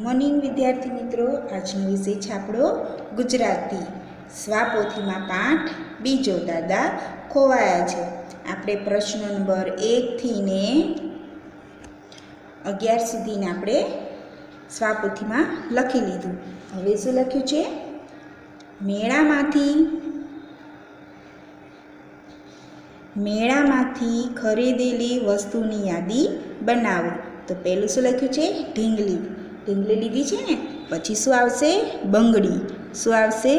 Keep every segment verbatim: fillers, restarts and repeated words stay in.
Morning વિદ્યાર્થી મિત્રો, આજનો વિષય છે આપણો ગુજરાતી. સ્વાપોથીમાં પાઠ બીજો, દાદા ખોવાયા છે. આપણે પ્રશ્ન નંબર એકથી ને અગિયાર સુધીને આપણે સ્વાપોથીમાં લખી લીધું. હવે શું લખ્યું છે? મેળામાંથી મેળામાંથી ખરીદેલી વસ્તુની યાદી બનાવો. તો પહેલું શું લખ્યું છે? ઢીંગલી. ઢીંગલી લીધી છે ને, પછી શું આવશે? બંગડી. શું આવશે?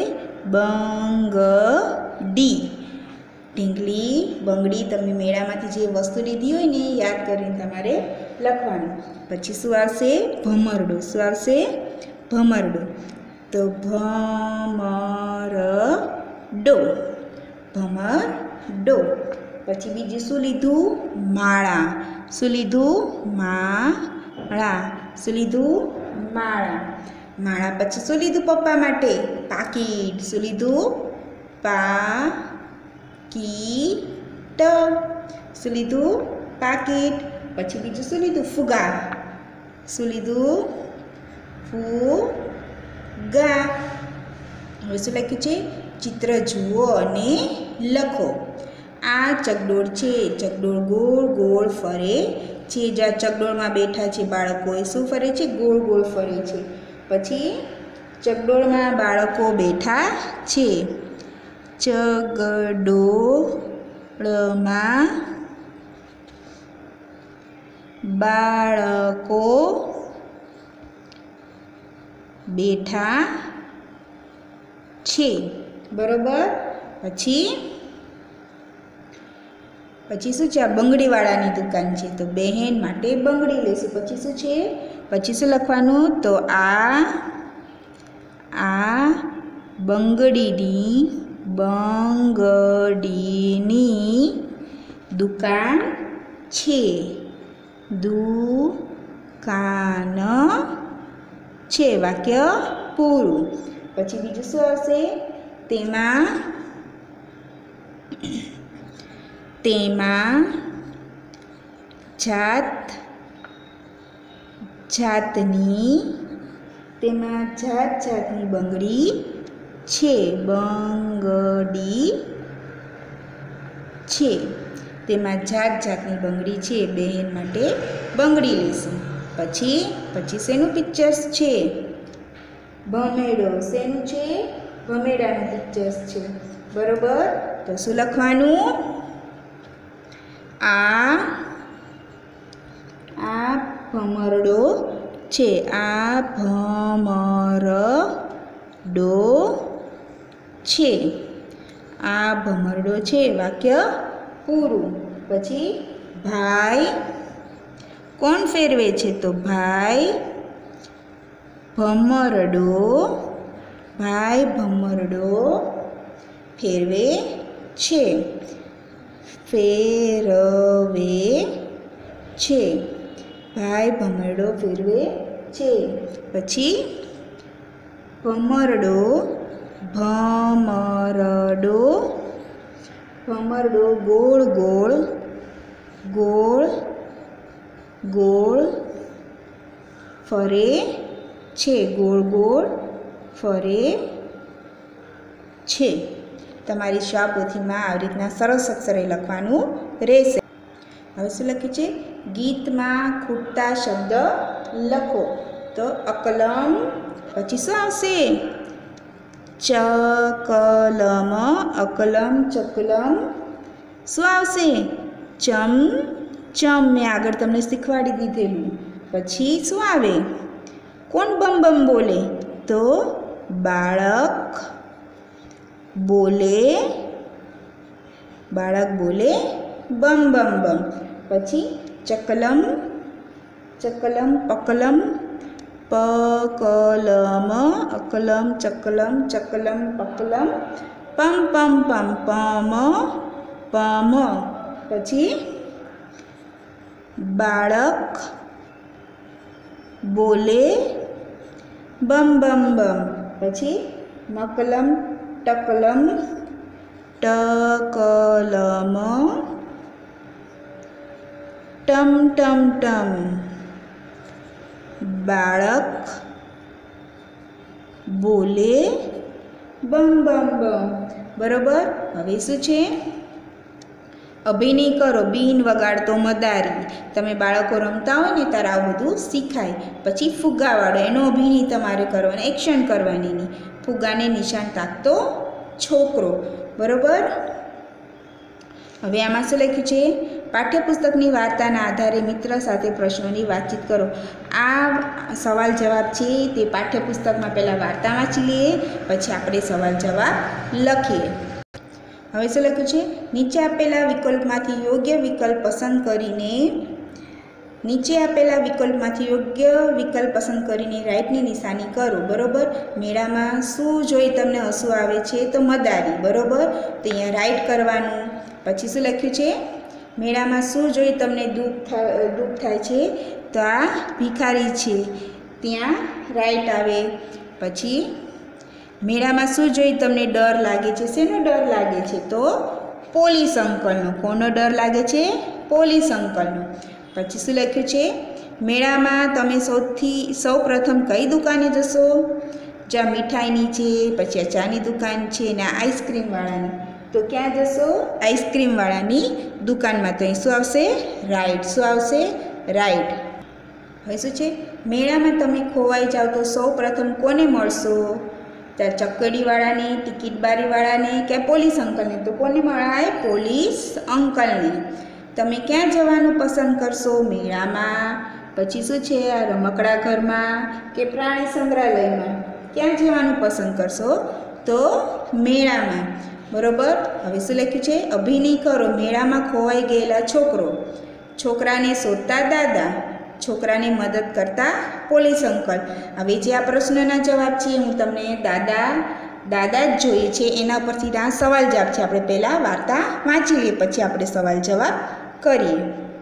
બંગડી. ઢીંગલી, બંગડી, તમે મેળામાંથી જે વસ્તુ લીધી હોય ને યાદ કરીને તમારે લખવાનું. પછી શું આવશે? ભમરડો. શું આવશે? ભમરડો. તો ભમરડો, ભમરડો. પછી બીજું શું લીધું? માળા. શું લીધું? માળા. શું લીધું? માળા. માળા પછી શું લીધું પપ્પા માટે? પાકીટ. શું લીધું? પાકીટ. શું લીધું? પાકીટ. પછી બીજું શું લીધું? ફુગા. શું લીધું? ફુગા. હવે શું લખ્યું છે? ચિત્ર જુઓ અને લખો. આ ચકડોળ છે. ચકડોળ ગોળ ગોળ ફરે છે. જ્યાં ચકડોળમાં બેઠા છે બાળકો, એ શું ફરે છે? ગોળ ગોળ ફરે છે. પછી ચકડોળમાં બાળકો બેઠા છે. ચકડોળમાં બાળકો બેઠા છે. બરોબર. પછી પછી શું છે? આ બંગડીવાળાની દુકાન છે, તો બહેન માટે બંગડી લેશું. પછી શું છે? પછી શું લખવાનું? તો આ આ બંગડીની બંગડીની દુકાન છે. દુકાન છે. વાક્ય પૂરું. પછી બીજું શું આવશે? તેમાં તેમાં જાત જાતની તેમાં જાત જાતની બંગડી છે. બંગડી છે. તેમાં જાત જાતની બંગડી છે. બહેન માટે બંગડી લેશું. પછી પછી શેનું પિક્ચર્સ છે? ભમેડો. શેનું છે? ભમેડાનું પિક્ચર્સ છે. બરોબર. તો શું લખવાનું? આ આ ભમરડો છે. આ ભમરડો છે. આ ભમરડો છે. વાક્ય પૂરું. પછી ભાઈ કોણ ફેરવે છે? તો ભાઈ ભમરડો ભાઈ ભમરડો ફેરવે છે. ફેરવે છે. ભાઈ ભમરડો ફેરવે છે. પછી ભમરડો ભમરડો ભમરડો ગોળ ગોળ ગોળ ગોળ ફરે છે. ગોળ ગોળ ફરે છે. તમારી સ્વાપોથીમાં આવી રીતના સરસ અક્ષરે લખવાનું રહેશે. હવે શું લખ્યું છે? ગીતમાં ખૂટતા શબ્દ લખો. તો અકલમ. પછી શું આવશે? ચકલમ. અકલમ ચકલમ. શું આવશે? ચમ ચમ. મેં આગળ તમને શીખવાડી દીધેલું. પછી શું આવે? કોણ બમ બમ બોલે? તો બાળક બોલે બાળક બોલે બમ બમ બમ. પછી ચકલમ ચકલમ પકલમ પકલમ. અકલમ ચકલમ ચકલમ પકલમ. પમ પમ પમ પમ પમ. પછી બાળક બોલે બમ બમ બમ. પછી મકલમ ટકલમ ટકલમ ટમ ટમ ટમ. બાળક બોલે બમ બમ બમ. બરોબર. હવે શું છે? અભિનય કરો, બીન વગાડતો મદારી. તમે બાળકો રમતા હોય ને ત્યારે આવું બધું શીખાય. પછી ફુગ્ગાવાળો, એનો અભિનય તમારે કરવાનો, એક્શન કરવાની નહીં. ફુગ્ગાને નિશાન તાકતો છોકરો. બરોબર. હવે આમાં શું લખ્યું છે? પાઠ્યપુસ્તકની વાર્તાના આધારે મિત્ર સાથે પ્રશ્નોની વાતચીત કરો. આ સવાલ જવાબ છે તે પાઠ્યપુસ્તકમાં પહેલાં વાર્તા વાંચી લઈએ, પછી આપણે સવાલ જવાબ લખીએ. હવે શું લખ્યું છે? નીચે આપેલા વિકલ્પમાંથી યોગ્ય વિકલ્પ પસંદ કરીને નીચે આપેલા વિકલ્પમાંથી યોગ્ય વિકલ્પ પસંદ કરીને રાઈટની નિશાની કરો. બરોબર. મેળામાં શું જોઈ તમને હસવું આવે છે? તો મદારી. બરોબર. તો અહીંયા રાઈટ કરવાનું. પછી શું લખ્યું છે? મેળામાં શું જોઈ તમને દુઃખ થાય દુઃખ થાય છે? તો આ ભિખારી છે, ત્યાં રાઈટ આવે. પછી મેળામાં શું જોઈ તમને ડર લાગે છે? શેનો ડર લાગે છે? તો પોલીસ અંકલનો. કોનો ડર લાગે છે? પોલીસ અંકલનો. પછી શું લખ્યું છે? મેળામાં તમે સૌથી સૌ પ્રથમ કઈ દુકાને જશો? જ્યાં મીઠાઈની છે, પછી આ ચાની દુકાન છે ને આઈસ્ક્રીમવાળાની. તો ક્યાં જશો? આઈસ્ક્રીમવાળાની દુકાનમાં. તો અહીં શું આવશે? રાઈટ. શું આવશે? રાઈટ. હવે શું છે? મેળામાં તમે ખોવાઈ જાઓ તો સૌ પ્રથમ કોને મળશો? ત્યાં ચકડીવાળાને, ટિકિટ બારીવાળાને કે પોલીસ અંકલને? તો કોને મળાય? પોલીસ અંકલને. તમે ક્યાં જવાનું પસંદ કરશો? મેળામાં. પછી શું છે? આ રમકડા ઘરમાં કે પ્રાણી સંગ્રહાલયમાં? ક્યાં જવાનું પસંદ કરશો? તો મેળામાં. બરોબર. હવે શું લખ્યું છે? અભિનય કરો. મેળામાં ખોવાઈ ગયેલા છોકરો. છોકરાને શોધતા દાદા. છોકરાને મદદ કરતા પોલીસ અંકલ. હવે જે આ પ્રશ્નના જવાબ છે હું તમને દાદા દાદા જ જોઈએ છે એના પરથી આ સવાલ જવાબ છે. આપણે પહેલાં વાર્તા વાંચી લઈએ, પછી આપણે સવાલ જવાબ કરીએ.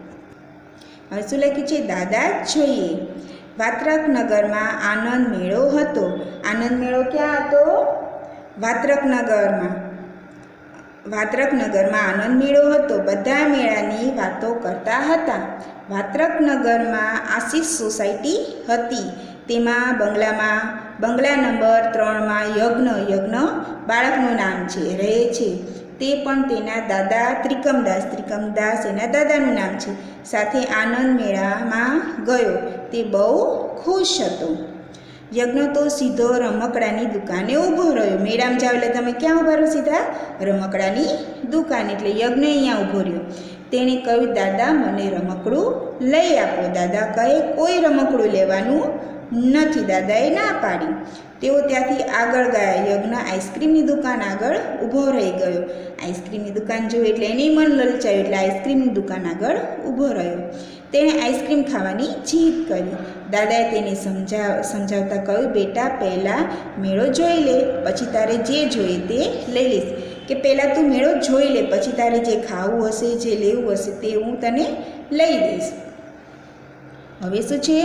હવે શું લખ્યું છે? દાદા જ જોઈએ. વાત્રક નગરમાં આનંદ મેળો હતો. આનંદ મેળો ક્યાં હતો? વાત્રક નગરમાં. વાત્રક નગરમાં આનંદ મેળો હતો. બધા મેળાની વાતો કરતા હતા. વાત્રક નગરમાં આશીષ સોસાયટી હતી. તેમાં બંગલામાં બંગલા નંબર ત્રણમાં યજ્ઞ યજ્ઞ બાળકનું નામ છે, રહે છે. તે પણ તેના દાદા ત્રિકમદાસ ત્રિકમદાસ એના દાદાનું નામ છે. સાથે આનંદ મેળામાં ગયો. તે બહુ ખુશ હતો. યજ્ઞ તો સીધો રમકડાની દુકાને ઊભો રહ્યો. મેળામાં જાઓ એટલે તમે ક્યાં ઊભા રહો? સીધા રમકડાની દુકાન. એટલે યજ્ઞ અહીંયા ઊભો રહ્યો. તેણે કહ્યું, દાદા મને રમકડું લઈ આપો. દાદા કહે, કોઈ રમકડું લેવાનું નથી. દાદાએ ના પાડી. તેઓ ત્યાંથી આગળ ગયા. યજ્ઞ આઈસ્ક્રીમની દુકાન આગળ ઊભો રહી ગયો. આઈસ્ક્રીમની દુકાન જોઈ એટલે એને મન લલચાયું, એટલે આઈસ્ક્રીમની દુકાન આગળ ઊભો રહ્યો. તેણે આઈસ્ક્રીમ ખાવાની જીદ કરી. દાદાએ તેને સમજાવ સમજાવતા કહ્યું, બેટા પહેલાં મેળો જોઈ લે, પછી તારે જે જોઈએ તે લઈ લઈશ. કે પહેલાં તું મેળો જોઈ લે, પછી તારે જે ખાવું હશે, જે લેવું હશે તે હું તને લઈ દઈશ. હવે શું છે?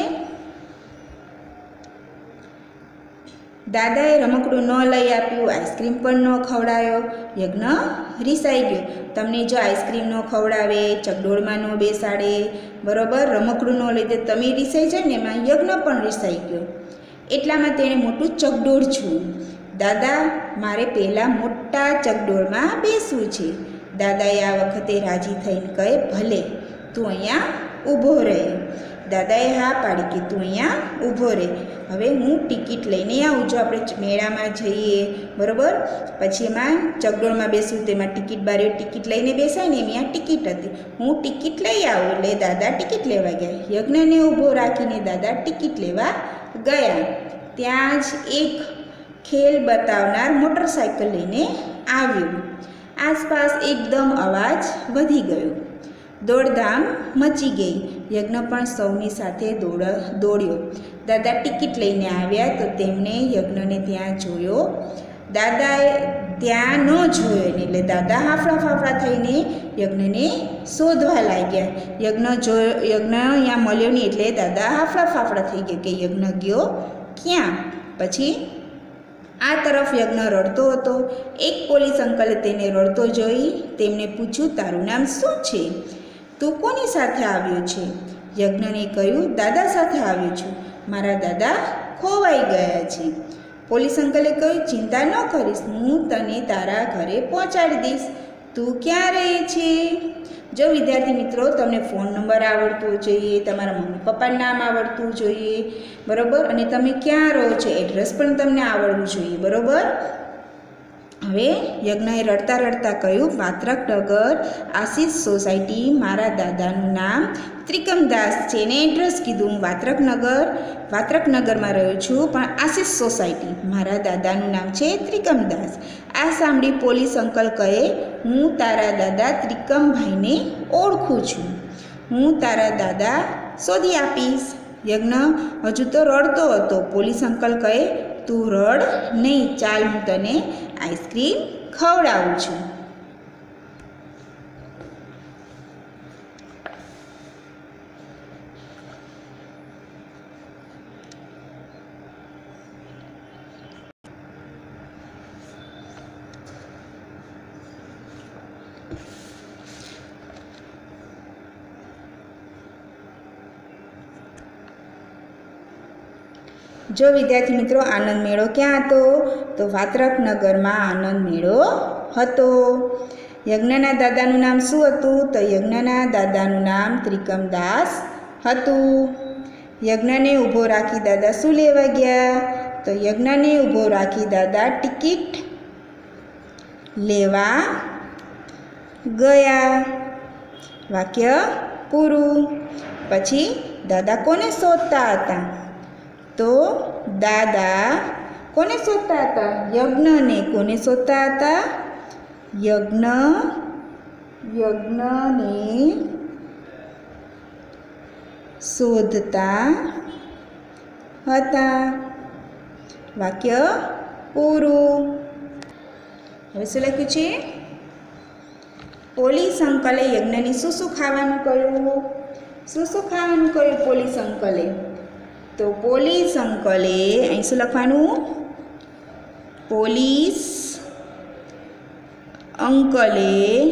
દાદાએ રમકડું ન લઈ આપ્યું, આઈસ્ક્રીમ પણ ન ખવડાવ્યો. યજ્ઞ રીસાઈ ગયો. તમને જો આઈસ્ક્રીમ ન ખવડાવે, ચકડોળમાં ન બેસાડે, બરાબર, રમકડું ન લઈ દે, તમે રીસાઈ જાય ને, એમાં યજ્ઞ પણ રીસાઈ ગયો. એટલામાં તેણે મોટું ચકડોળ જોયું. દાદા મારે પહેલાં મોટા ચકડોળમાં બેસવું છે. દાદાએ આ વખતે રાજી થઈને કહે, ભલે તું અહીંયા ઊભો રહે. દાદાએ હા પાડી કે તું અહીંયા ઊભો રહે. હવે હું ટિકિટ લઈને આવું. જો આપણે મેળામાં જઈએ, બરાબર, પછી એમાં ચકડોળમાં બેસવું, તેમાં ટિકિટ બારીઓ ટિકિટ લઈને બેસાય ને, એમ અહીંયા ટિકિટ હતી. હું ટિકિટ લઈ આવું. એટલે દાદા ટિકિટ લેવા ગયા. યજ્ઞને ઊભો રાખીને દાદા ટિકિટ લેવા ગયા. ત્યાં જ એક ખેલ બતાવનાર મોટરસાઇકલ લઈને આવ્યું. આસપાસ એકદમ અવાજ વધી ગયો. દોડધામ મચી ગઈ. યજ્ઞ પણ સૌની સાથે દોડ દોડ્યો. દાદા ટિકિટ લઈને આવ્યા તો તેમણે યજ્ઞને ત્યાં જોયો. દાદાએ ત્યાં ન જોયો ને, એટલે દાદા હાફળા ફાફડા થઈને યજ્ઞને શોધવા લાગ્યા. યજ્ઞ જોયો યજ્ઞ અહીંયા મળ્યો નહીં, એટલે દાદા હાફળા ફાફડા થઈ ગયા કે યજ્ઞ ગયો ક્યાં. પછી આ તરફ યજ્ઞ રડતો હતો. એક પોલીસ અંકલે તેને રડતો જોઈ તેમને પૂછ્યું, તારું નામ શું છે? તું કોની સાથે આવ્યો છે? યજ્ઞને કહ્યું, દાદા સાથે આવ્યો છું. મારા દાદા ખોવાઈ ગયા છે. પોલીસ અંકલે કહ્યું, ચિંતા ન કરીશ, હું તને તારા ઘરે પહોંચાડી દઈશ. તું ક્યાં રહે છે? જો વિદ્યાર્થી મિત્રો, તમને ફોન નંબર આવડતો જોઈએ, તમારા મમ્મી પપ્પાનું નામ આવડતું જોઈએ, બરાબર, અને તમે ક્યાં રહો છો એડ્રેસ પણ તમને આવડવું જોઈએ, બરાબર. હવે યજ્ઞએ રડતા રડતા કહ્યું, વાત્રકનગર આશીષ સોસાયટી, મારા દાદાનું નામ ત્રિકમદાસ છે ને એડ્રેસ કીધું. હું વાત્રકનગર વાત્રકનગરમાં રહ્યો છું, પણ આશીષ સોસાયટી, મારા દાદાનું નામ છે ત્રિકમદાસ. આ સાંભળી પોલીસ અંકલ કહે, હું તારા દાદા ત્રિકમભાઈને ઓળખું છું, હું તારા દાદા શોધી આપીશ. યજ્ઞ હજુ તો રડતો હતો. પોલીસ અંકલ કહે, તું રડ નહીં, ચાલ હું તને આઈસ્ક્રીમ ખવડાવું છું. જો વિદ્યાર્થી મિત્રો, આનંદ મેળો ક્યાં હતો? તો વાત્રકનગરમાં આનંદ મેળો હતો. યજ્ઞના દાદાનું નામ શું હતું? તો યજ્ઞના દાદાનું નામ ત્રિકમદાસ હતું. યજ્ઞને ઊભો રાખી દાદા શું લેવા ગયા? તો યજ્ઞને ઊભો રાખી દાદા ટિકિટ લેવા ગયા. વાક્ય પૂરું. પછી દાદા કોને શોધતા હતા? તો દાદા કોને શોધતા હતા? યજ્ઞને. કોને શોધતા હતા? યજ્ઞ યજ્ઞને શોધતા હતા. વાક્ય પૂરું. હવે શું લખ્યું છે? પોલીસ અંકલે યજ્ઞને શું શું ખાવાનું કહ્યું? શું શું ખાવાનું કહ્યું પોલીસ અંકલે? તો પોલીસ અંકલે અહીં શું લખવાનું? પોલીસ અંકલે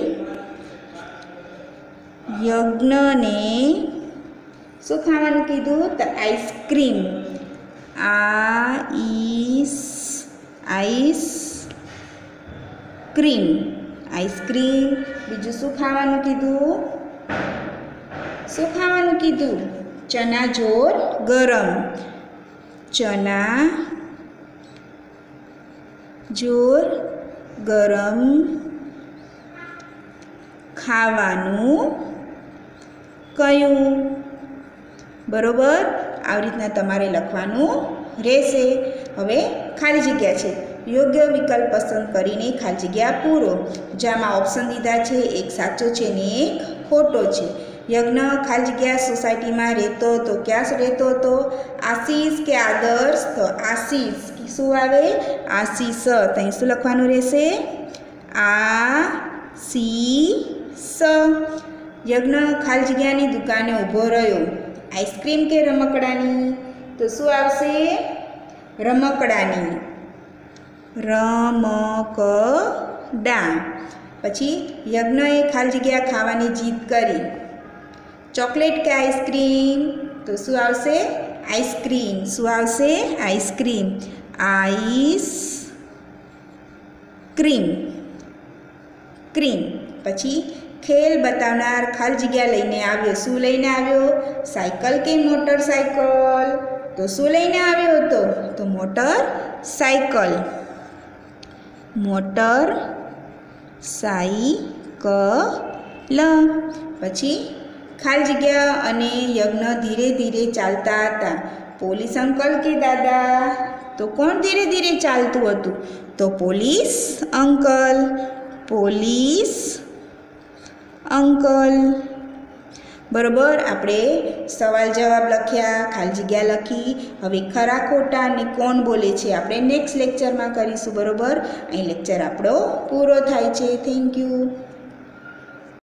યજ્ઞને શું ખાવાનું કીધું? તો ice cream. Ice ice cream ice cream. બીજું શું ખાવાનું કીધું? શું ખાવાનું કીધું? ચના જોર ગરમ. ચના જોર ગરમ ખાવાનું કયું? બરોબર, આવી રીતના તમારે લખવાનું રહેશે. હવે ખાલી જગ્યા છે, યોગ્ય વિકલ્પ પસંદ કરીને ખાલી જગ્યા પૂરો. જેમાં ઓપ્શન દીધા છે, એક સાચો છે ને એક ખોટો છે. યજ્ઞ ખાલી જગ્યા સોસાયટીમાં રહેતો તો ક્યાં રહેતો હતો? આશીષ કે આદર્શ? તો આશીષ. શું આવે? આશીષ. તો અહીં શું લખવાનું રહેશે? આ સી સ. યજ્ઞ ખાલી જગ્યાની દુકાને ઊભો રહ્યો. આઈસ્ક્રીમ કે રમકડાની? તો શું આવશે? રમકડાની. રમકડા. પછી યજ્ઞએ ખાલી જગ્યા ખાવાની જીદ કરી. ચોકલેટ કે આઈસ્ક્રીમ? તો શું આવશે? આઈસ્ક્રીમ. શું આવશે? આઈસ્ક્રીમ. Ice cream cream. પછી ખેલ બતાવનાર ખાલી જગ્યા લઈને આવ્યો. શું લઈને આવ્યો? સાયકલ કે મોટર સાયકલ? તો શું લઈને આવ્યો હતો? તો મોટર સાયકલ. Motor cycle. પછી ખાલી જગ્યા અને યજ્ઞ ધીરે ધીરે ચાલતા હતા. પોલીસ અંકલ કે દાદા? તો કોણ ધીરે ધીરે ચાલતું હતું? તો પોલીસ અંકલ. Police uncle. બરોબર, આપણે સવાલ જવાબ લખ્યા, ખાલી જગ્યા લખી. હવે ખરા ખોટા અને કોણ બોલે છે આપણે નેક્સ્ટ લેક્ચરમાં કરીશું. બરોબર, અહીં લેક્ચર આપણો પૂરો થાય છે. Thank you.